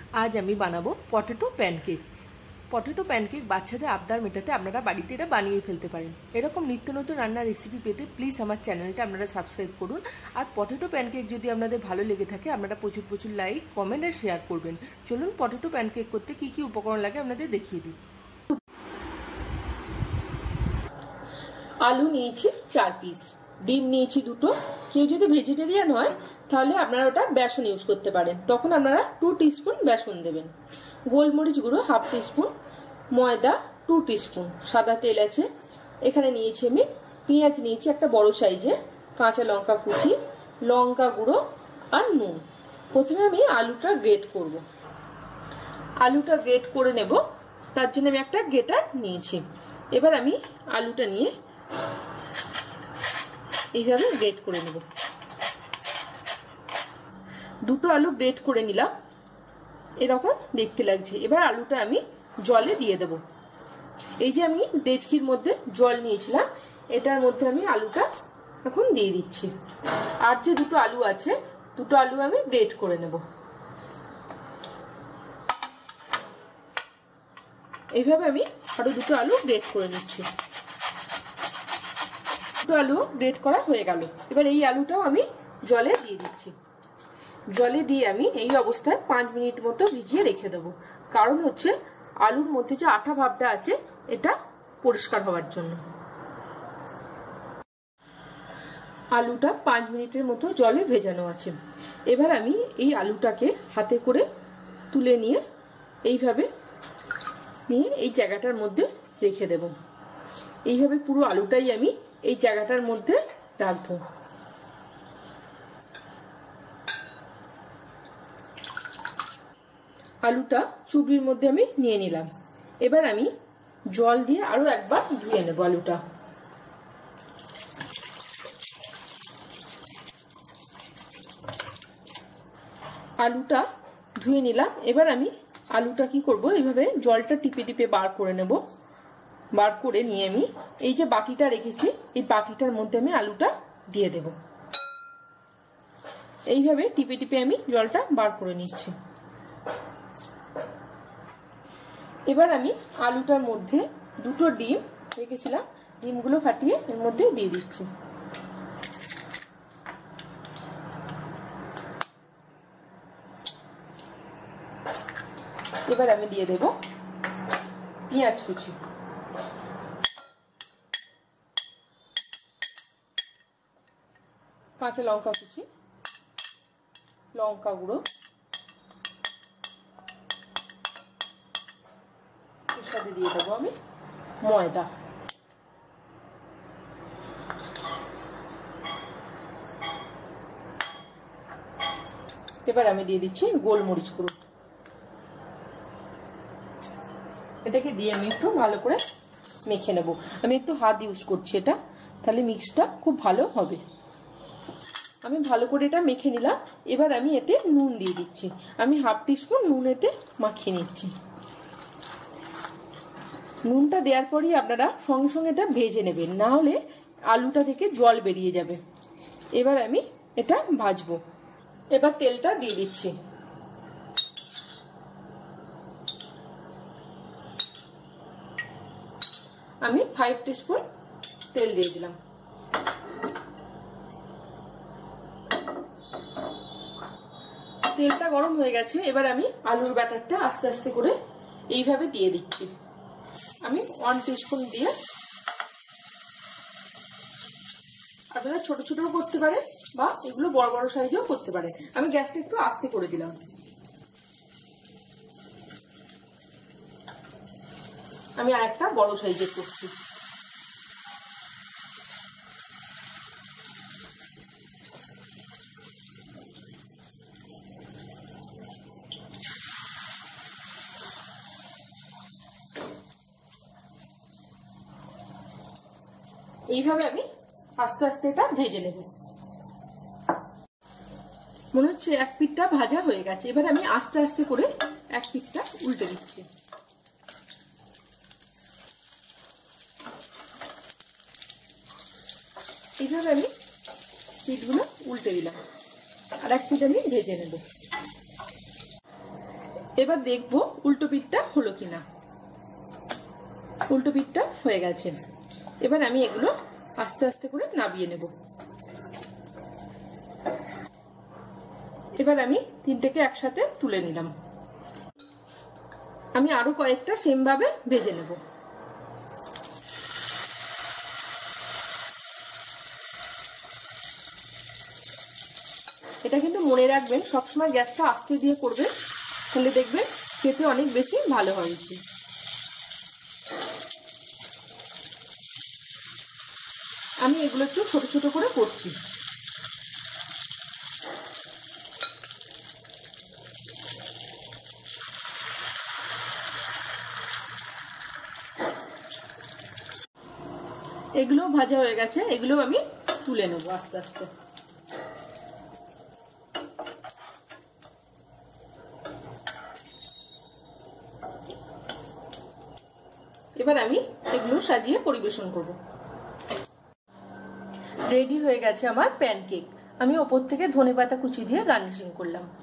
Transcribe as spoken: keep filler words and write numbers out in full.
आज आमी बानाबो पटेटो पैनकेक। पटेटो पैनकेक बाচ্চাদের আবদার মেটাতে আপনারা বাড়িতে এটা বানিয়ে ফেলতে পারেন। এরকম নিত্য নতুন রান্নার রেসিপি পেতে প্লিজ আমার চ্যানেলটা আপনারা সাবস্ক্রাইব করুন। আর পটেটো প্যানকেক যদি আপনাদের ভালো লেগে থাকে আপনারা প্রচুর প্রচুর লাইক, কমেন্ট আর শেয়ার করবেন। চলুন পটেটো প্যানকেক করতে কি কি উপকরণ লাগে আপনাদের দেখিয়ে দিই। আলু নিয়েছি চার পিস, ডিম নিয়েছি দুটো। কেউ যদি ভেজিটেরিয়ান হয় তাহলে আপনারা ওটা বেসন ইউজ করতে পারেন, তখন আপনারা টু টিস্পুন বেসন দেবেন। গোলমরিচ গুঁড়ো হাফ টিস্পুন, ময়দা টু টিস্পুন, সাদা তেল আছে। এখানে নিয়েছি আমি পেঁয়াজ নিয়েছি একটা বড় সাইজে, কাঁচা লঙ্কা কুচি, লঙ্কা গুঁড়ো আর নুন। প্রথমে আমি আলুটা গ্রেট করব। আলুটা গ্রেট করে নেব, তার জন্য আমি একটা গ্রেটার নিয়েছি। এবার আমি আলুটা নিয়ে এইভাবে গ্রেট করে নেব। দুটো আলু গ্রেট করে নিলাম, এরকম দেখতে লাগছে। এবার আলুটা আমি জলে দিয়ে দেব। এই যে আমি ডেচকির মধ্যে জল নিয়েছিলাম, এটার মধ্যে আমি আলুটা এখন দিয়ে দিচ্ছি। আর যে দুটো আলু আছে, দুটো আলু আমি গ্রেট করে নেব। এইভাবে আমি আরো দুটো আলু গ্রেট করে নিচ্ছি। দুটো আলু গ্রেট করা হয়ে গেল। এবার এই আলুটাও আমি জলে দিয়ে দিচ্ছি। জলে দিয়ে আমি এই অবস্থায় পাঁচ মিনিট মতো ভিজিয়ে রেখে দেবো। কারণ হচ্ছে আলুর মধ্যে যে আঠা ভাবটা আছে এটা পরিষ্কার হওয়ার জন্য। আলুটা পাঁচ মিনিটের মতো জলে ভেজানো আছে। এবার আমি এই আলুটাকে হাতে করে তুলে নিয়ে এইভাবে নিয়ে এই জায়গাটার মধ্যে রেখে দেব। এইভাবে পুরো আলুটাই আমি এই জায়গাটার মধ্যে রাখবো। আলুটা চুবড়ির মধ্যে আমি নিয়ে নিলাম। এবার আমি জল দিয়ে আরো একবার ধুয়ে নেব আলুটা। আলুটা ধুয়ে নিলাম। এবার আমি আলুটা কি করব, এইভাবে জলটা টিপে টিপে বার করে নেব। বার করে নিয়ে আমি এই যে বাটিটা রেখেছি, এই বাটিটার মধ্যে আমি আলুটা দিয়ে দেব। এইভাবে টিপে টিপে আমি জলটা বার করে নিচ্ছি। এবার আমি আলুটার মধ্যে দুটো ডিম রেখেছিলাম, ডিমগুলো ফাটিয়ে এর মধ্যে দিয়ে দিচ্ছি। এবার আমি দিয়ে দেব পেঁয়াজ কুচি, কাঁচা লঙ্কা কুচি, লঙ্কা গুঁড়ো, এর সাথে দিয়ে দেবো আমি ময়দা। এবার আমি দিয়ে দিচ্ছি গোলমরিচ গুঁড়ো। এটাকে দিয়ে আমি একটু ভালো করে মেখে নেব। আমি একটু হাত ইউজ করছি এটা, তাহলে মিক্সটা খুব ভালো হবে। আমি ভালো করে এটা মেখে নিলাম। এবার আমি এতে নুন দিয়ে দিচ্ছি। আমি হাফ টিস্পুন নুন এতে মাখিয়ে নিচ্ছি। নুনটা দেওয়ার পরই আপনারা সঙ্গে সঙ্গে এটা ভেজে নেবেন, না হলে আলুটা থেকে জল বেরিয়ে যাবে। এবার আমি এটা ভাজবো। এবার তেলটা দিয়ে দিচ্ছি। আমি ফাইভ টিস্পুন তেল দিয়ে দিলাম। তেলটা গরম হয়ে গেছে। এবার আমি আলুর ব্যাটারটা আস্তে আস্তে করে এইভাবে দিয়ে দিচ্ছি। আমি ওয়ান টিস্পুন দিয়ে, আপনারা ছোট ছোটও করতে পারেন বা এগুলো বড় বড় সাইজেও করতে পারেন। আমি গ্যাসটা একটু আস্তে করে দিলাম। আমি আর একটা বড় সাইজের করছি। এইভাবে আমি আস্তে আস্তে এটা ভেজে নেব। মনে হচ্ছে এক পিঠটা ভাজা হয়ে গেছে। এবার আমি আস্তে আস্তে করে এক পিঠটা উল্টে দিচ্ছি। এইভাবে আমি পিঠগুলো উল্টে দিলাম। আর এক পিঠ আমি ভেজে নেব। এবার দেখবো উল্টো পিঠটা হলো কিনা। উল্টো পিঠটা হয়ে গেছে। এবার আমি এগুলো আস্তে আস্তে করে নামিয়ে নেব। এবার আমি তিনটেকে একসাথে তুলে নিলাম। আমি আরো কয়েকটা সেম ভাবে ভেজে নেব। এটা কিন্তু মনে রাখবেন, সবসময় গ্যাসটা আস্তে দিয়ে করবেন, তাহলে দেখবেন খেতে অনেক বেশি ভালো হয়েছে। আমি এগুলো একটু ছোট ছোট করে করছি। এগুলো ভাজা হয়ে গেছে, এগুলো আমি তুলে নেব আস্তে আস্তে। এবার আমি এগুলো সাজিয়ে পরিবেশন করব। রেডি হয়ে গেছে আমার প্যানকেক। আমি ওপর থেকে ধনেপাতা কুচি দিয়ে গার্নিশিং করলাম।